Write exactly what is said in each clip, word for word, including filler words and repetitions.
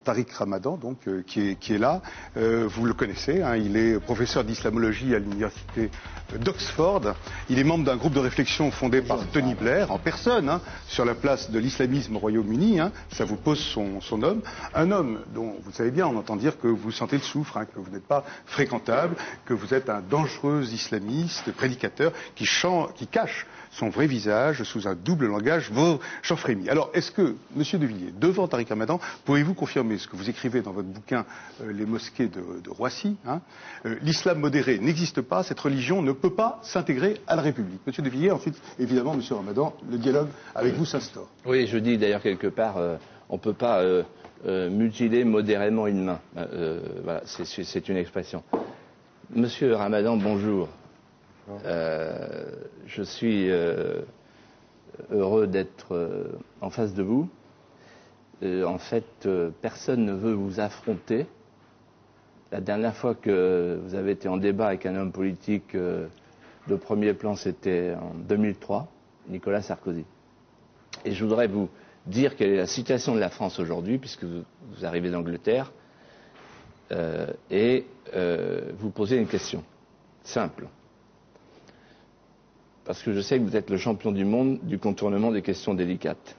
Tariq Ramadan, donc, euh, qui, est, qui est là. Euh, vous le connaissez, hein, il est professeur d'islamologie à l'université d'Oxford. Il est membre d'un groupe de réflexion fondé par Tony Blair, en personne, hein, sur la place de l'islamisme au Royaume-Uni. Hein, ça vous pose son, son homme. Un homme dont, vous savez bien, on entend dire que vous sentez le soufre, hein, que vous n'êtes pas fréquentable, que vous êtes un dangereux islamiste, prédicateur, qui, chante, qui cache son vrai visage sous un double langage. J'en frémis. Alors, est-ce que, Monsieur De Villiers, devant Tariq Ramadan, pouvez-vous confirmer ce que vous écrivez dans votre bouquin euh, Les mosquées de, de Roissy, hein, euh, l'islam modéré n'existe pas, cette religion ne peut pas s'intégrer à la République. Monsieur De Villiers, ensuite, évidemment, Monsieur Ramadan, le dialogue avec vous s'instaure. Oui, je dis d'ailleurs quelque part, euh, on ne peut pas euh, euh, mutiler modérément une main. Euh, voilà, c'est une expression. Monsieur Ramadan, bonjour. Euh, je suis euh, heureux d'être euh, en face de vous. Euh, en fait, euh, personne ne veut vous affronter. La dernière fois que vous avez été en débat avec un homme politique euh, de premier plan, c'était en deux mille trois, Nicolas Sarkozy. Et je voudrais vous dire quelle est la situation de la France aujourd'hui, puisque vous, vous arrivez d'Angleterre, euh, et euh, vous poser une question simple. Parce que je sais que vous êtes le champion du monde du contournement des questions délicates.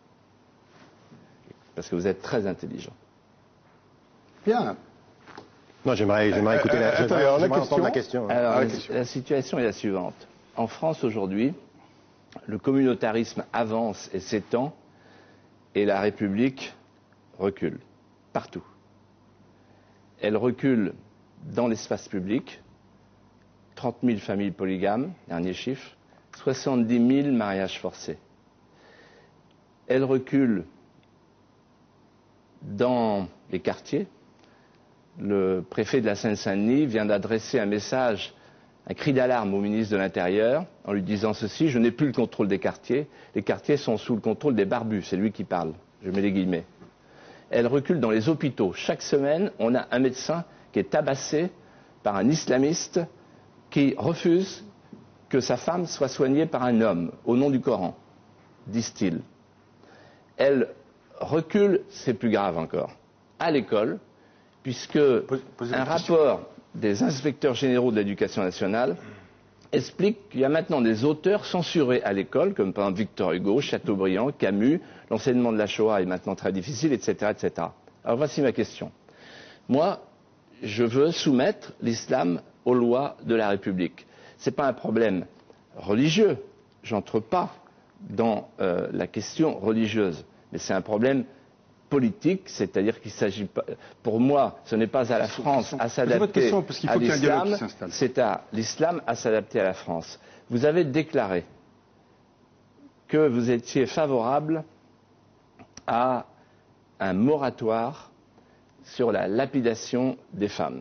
Parce que vous êtes très intelligent. Bien. Non, j'aimerais euh, écouter la, euh, euh, la, question. la question. Alors, ah, la, la, question. la situation est la suivante. En France aujourd'hui, le communautarisme avance et s'étend, et la République recule. Partout. Elle recule dans l'espace public. trente mille familles polygames, dernier chiffre. soixante-dix mille mariages forcés. Elle recule dans les quartiers. Le préfet de la Seine-Saint-Denis vient d'adresser un message, un cri d'alarme au ministre de l'Intérieur en lui disant ceci: je n'ai plus le contrôle des quartiers, les quartiers sont sous le contrôle des barbus, c'est lui qui parle, je mets les guillemets. Elle recule dans les hôpitaux. Chaque semaine, on a un médecin qui est tabassé par un islamiste qui refuse que sa femme soit soignée par un homme au nom du Coran, disent-ils. Elle recule, c'est plus grave encore, à l'école, puisque un rapport des inspecteurs généraux de l'éducation nationale explique qu'il y a maintenant des auteurs censurés à l'école, comme par exemple Victor Hugo, Chateaubriand, Camus, l'enseignement de la Shoah est maintenant très difficile, et cetera, et cetera. Alors voici ma question. Moi, je veux soumettre l'islam aux lois de la République. Ce n'est pas un problème religieux, j'entre pas dans euh, la question religieuse, mais c'est un problème politique, c'est-à-dire qu'il s'agit pas, pour moi, ce n'est pas à la France à s'adapter à l'islam, c'est à l'islam à s'adapter à la France. Vous avez déclaré que vous étiez favorable à un moratoire sur la lapidation des femmes.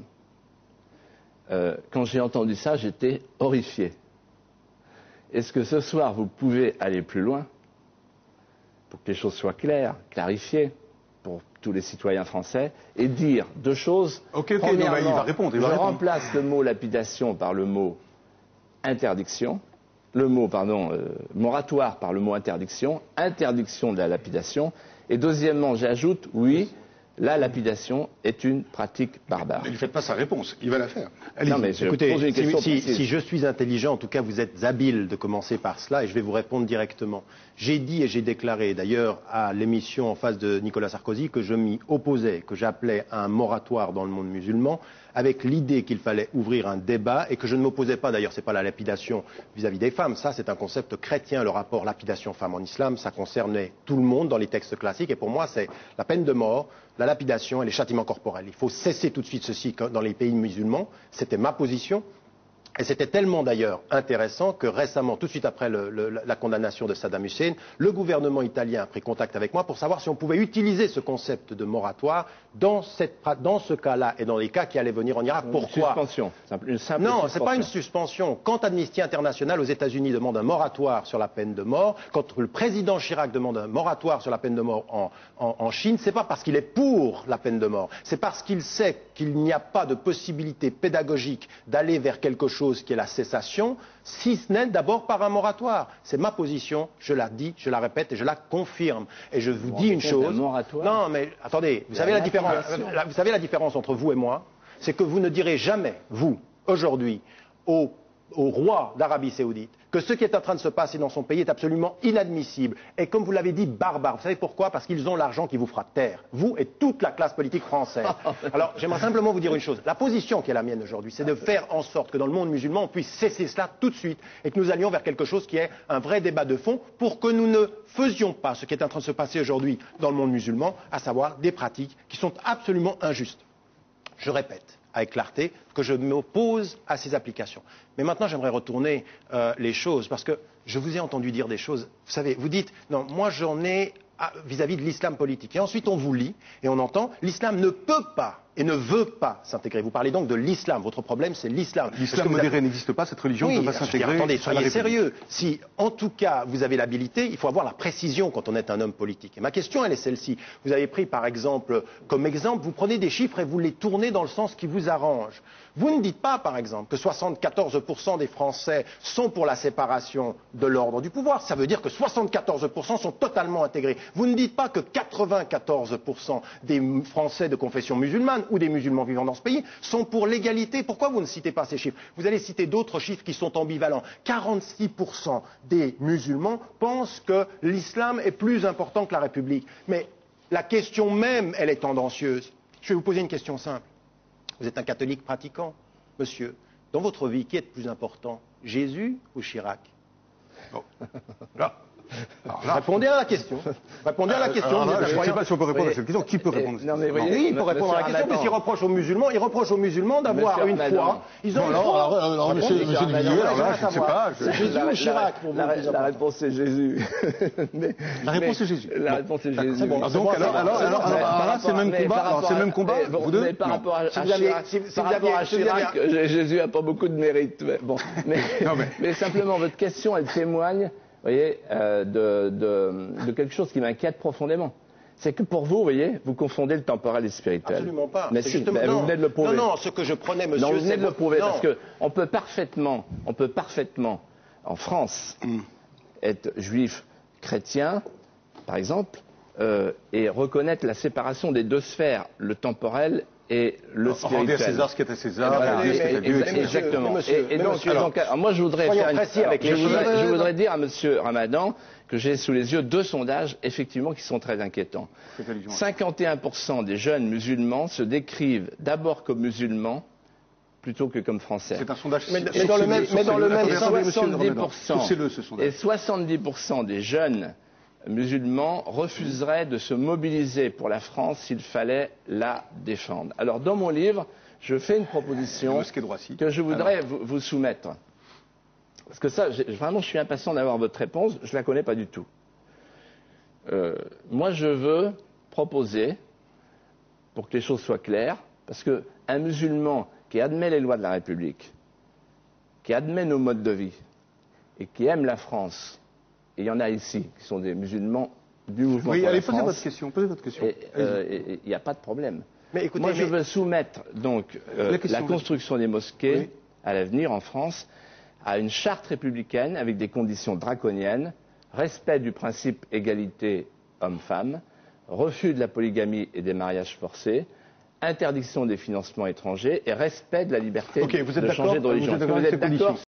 Euh, quand j'ai entendu ça, j'étais horrifié. Est-ce que ce soir, vous pouvez aller plus loin pour que les choses soient claires, clarifiées pour tous les citoyens français, et dire deux choses. Ok, ok, non, bah, il va répondre. Il va je répondre. remplace le mot lapidation par le mot interdiction, le mot, pardon, euh, moratoire par le mot interdiction, interdiction de la lapidation, et deuxièmement, j'ajoute, oui, la lapidation est une pratique barbare. Ne lui faites pas sa réponse, il va la faire. Non, mais je écoutez, une question si, si, si je suis intelligent, en tout cas vous êtes habile de commencer par cela, et je vais vous répondre directement. J'ai dit et j'ai déclaré d'ailleurs à l'émission en face de Nicolas Sarkozy que je m'y opposais, que j'appelais à un moratoire dans le monde musulman, avec l'idée qu'il fallait ouvrir un débat, et que je ne m'opposais pas, d'ailleurs, ce n'est pas la lapidation vis-à-vis des femmes, ça c'est un concept chrétien, le rapport lapidation-femme en islam, ça concernait tout le monde dans les textes classiques, et pour moi c'est la peine de mort, la lapidation et les châtiments corporels. Il faut cesser tout de suite ceci dans les pays musulmans, c'était ma position. Et c'était tellement d'ailleurs intéressant que récemment, tout de suite après le, le, la condamnation de Saddam Hussein, le gouvernement italien a pris contact avec moi pour savoir si on pouvait utiliser ce concept de moratoire dans, cette, dans ce cas-là et dans les cas qui allaient venir en Irak. Pourquoi ? Une suspension. Une simple non, suspension. ce n'est pas une suspension. Quand Amnesty International aux États-Unis demande un moratoire sur la peine de mort, quand le président Chirac demande un moratoire sur la peine de mort en, en, en Chine, ce n'est pas parce qu'il est pour la peine de mort, c'est parce qu'il sait qu'il n'y a pas de possibilité pédagogique d'aller vers quelque chose chose qui est la cessation, si ce n'est d'abord par un moratoire. C'est ma position, je la dis, je la répète et je la confirme. Et je vous dis une chose. Non, mais attendez, vous savez la différence, la, vous savez la différence entre vous et moi, c'est que vous ne direz jamais, vous, aujourd'hui, au, au roi d'Arabie Saoudite, que ce qui est en train de se passer dans son pays est absolument inadmissible et, comme vous l'avez dit, barbare. Vous savez pourquoi? Parce qu'ils ont l'argent qui vous fera taire, vous et toute la classe politique française. Alors, j'aimerais simplement vous dire une chose. La position qui est la mienne aujourd'hui, c'est de faire en sorte que dans le monde musulman, on puisse cesser cela tout de suite et que nous allions vers quelque chose qui est un vrai débat de fond pour que nous ne faisions pas ce qui est en train de se passer aujourd'hui dans le monde musulman, à savoir des pratiques qui sont absolument injustes. Je répète avec clarté que je m'oppose à ces applications. Mais maintenant, j'aimerais retourner euh, les choses, parce que je vous ai entendu dire des choses. Vous savez, vous dites, non, moi j'en ai vis-à-vis de l'islam politique. Et ensuite, on vous lit et on entend, l'islam ne peut pas et ne veut pas s'intégrer. Vous parlez donc de l'islam. Votre problème, c'est l'islam. L'islam modéré avez... n'existe pas, cette religion oui, ne peut pas s'intégrer. Attendez, soyez sérieux. Si, en tout cas, vous avez l'habilité, il faut avoir la précision quand on est un homme politique. Et ma question, elle est celle-ci. Vous avez pris, par exemple, comme exemple, vous prenez des chiffres et vous les tournez dans le sens qui vous arrange. Vous ne dites pas, par exemple, que soixante-quatorze pour cent des Français sont pour la séparation de l'ordre du pouvoir. Ça veut dire que soixante-quatorze pour cent sont totalement intégrés. Vous ne dites pas que quatre-vingt-quatorze pour cent des Français de confession musulmane ou des musulmans vivant dans ce pays sont pour l'égalité. Pourquoi vous ne citez pas ces chiffres? Vous allez citer d'autres chiffres qui sont ambivalents. quarante-six pour cent des musulmans pensent que l'islam est plus important que la République. Mais la question même, elle est tendancieuse. Je vais vous poser une question simple. Vous êtes un catholique pratiquant, monsieur. Dans votre vie, qui est le plus important, Jésus ou Chirac? Bon. Là. Là, répondez à la question. Répondez à la question. Alors là, je ne sais pas si on peut répondre à cette question. Qui peut répondre à cette question? Oui, il peut répondre à la question, puisqu'il reproche aux musulmans, il reproche aux musulmans d'avoir une foi. Ils ont une foi. Monsieur de Villiers, alors là, je ne sais pas. Jésus ou Chirac pour vous? La réponse est Jésus. La réponse est Jésus. La réponse est Jésus. Donc, alors, alors, alors, c'est le même combat. Alors, c'est le même combat. Vous deux. Par rapport à Chirac, Jésus n'a pas beaucoup de mérite. Bon, mais simplement, votre question, elle témoigne. Vous voyez, euh, de, de, de quelque chose qui m'inquiète profondément. C'est que pour vous, vous voyez, vous confondez le temporel et le spirituel. Absolument pas. Mais si, ben, vous venez de le prouver. Non, non, ce que je prenais, monsieur, non, vous venez de le prouver, non. parce qu'on peut parfaitement, on peut parfaitement, en France, mm. être juif, chrétien, par exemple, euh, et reconnaître la séparation des deux sphères, le temporel et le spirituel. Rendez à César ce qui est à César. Voilà, et, et, et, exactement. Monsieur, et, et donc, alors, donc alors, moi, je voudrais faire une, alors, je, voudrais, je voudrais dire à Monsieur Ramadan que j'ai sous les yeux deux sondages, effectivement, qui sont très inquiétants. cinquante et un pour cent des jeunes musulmans se décrivent d'abord comme musulmans plutôt que comme français. C'est un sondage. Mais, mais dans le même, mais dans le même soixante-dix pour cent ce sondage. Et soixante-dix pour cent des jeunes musulmans refuseraient de se mobiliser pour la France s'il fallait la défendre. Alors, dans mon livre, je fais une proposition que je voudrais vous, vous soumettre. Parce que ça, vraiment, je suis impatient d'avoir votre réponse. Je ne la connais pas du tout. Euh, moi, je veux proposer, pour que les choses soient claires, parce qu'un musulman qui admet les lois de la République, qui admet nos modes de vie, et qui aime la France, et il y en a ici qui sont des musulmans du mouvement oui, pour allez, la France. posez votre question. Posez votre question. Et il euh, n'y a pas de problème. Mais écoutez, moi, mais... je veux soumettre donc euh, la, la construction des mosquées oui. à l'avenir en France à une charte républicaine avec des conditions draconiennes, respect du principe égalité homme-femme, refus de la polygamie et des mariages forcés, interdiction des financements étrangers et respect de la liberté okay, vous êtes de changer de religion. Vous êtes d'accord